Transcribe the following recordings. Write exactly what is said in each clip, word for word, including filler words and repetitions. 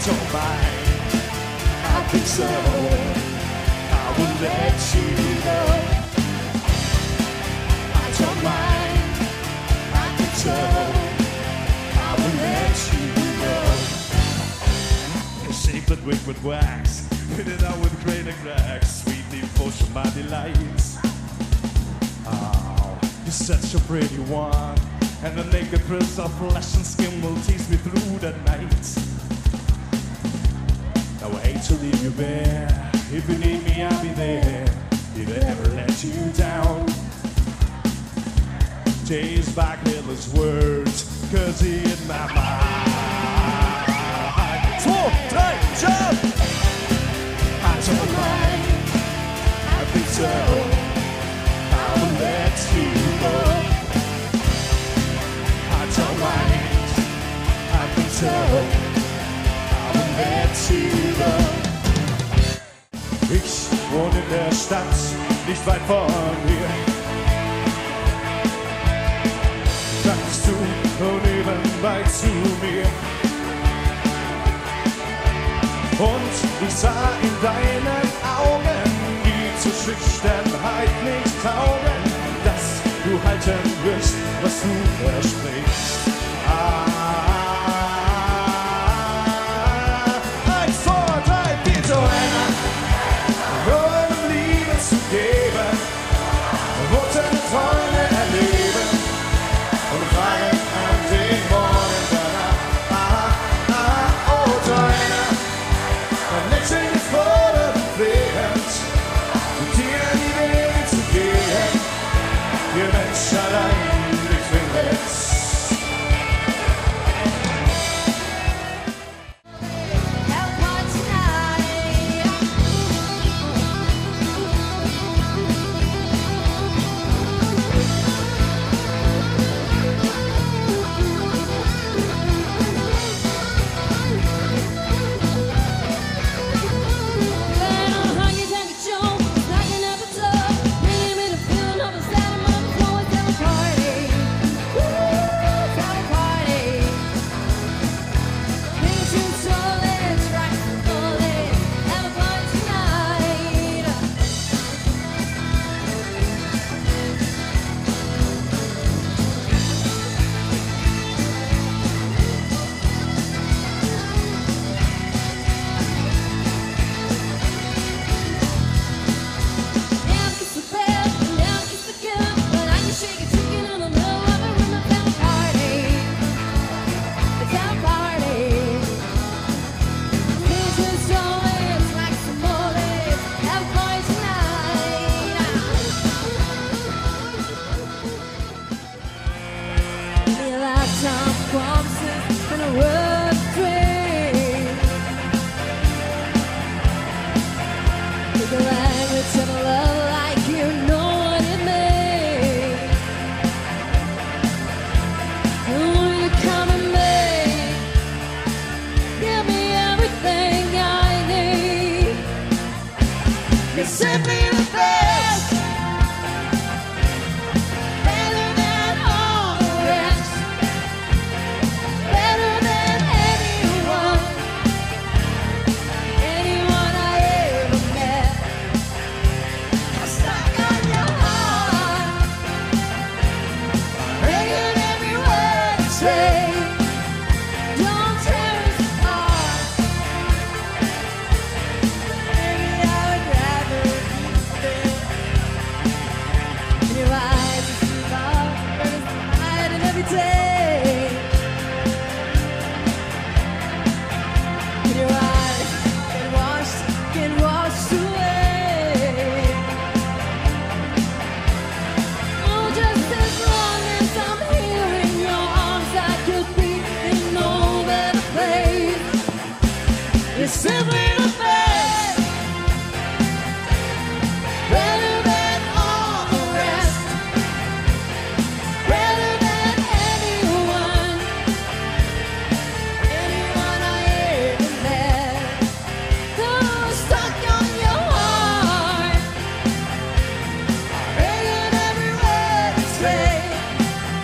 don't mind. I think so. I will let you know. I don't mind. I think so. I will let you know. Shape that wig with wax, fit it out with greater cracks, sweet devotion, my delights. Oh, you're such a pretty one, and the naked press of flesh and skin will tease me through the night. Now I hate to leave you bare. If you need me, I'll be there. If I ever let you down, chase back Hitler's words, cause he in my mind. Two, three, jump! I don't mind. I think so. I will let you go. I don't mind. I think so. I will let you go. Ich wohne in der Stadt, nicht weit von hier. Sagst du so nebenbei zu mir. Und ich sah in deinen Augen, die zur Schüchternheit nicht taugen, dass du halten wirst, was du versprichst. Ah. Träume erleben und fangen an den Morgen danach. Ah, ah, oh Joanna, mein Lächeln ist fortwährend, mit dir die Wege zu gehen, ihr Mensch allein nicht findet.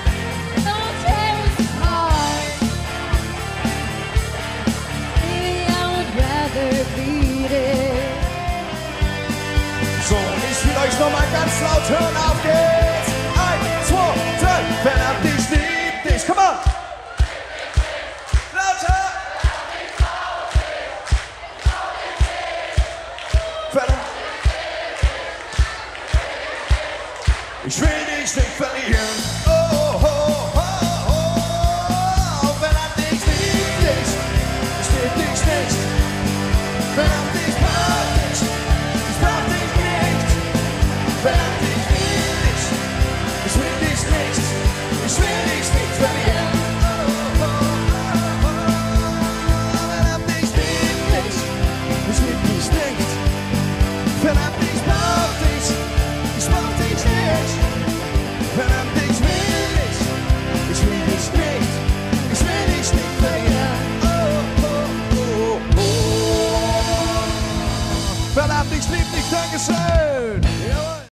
Baby, Turn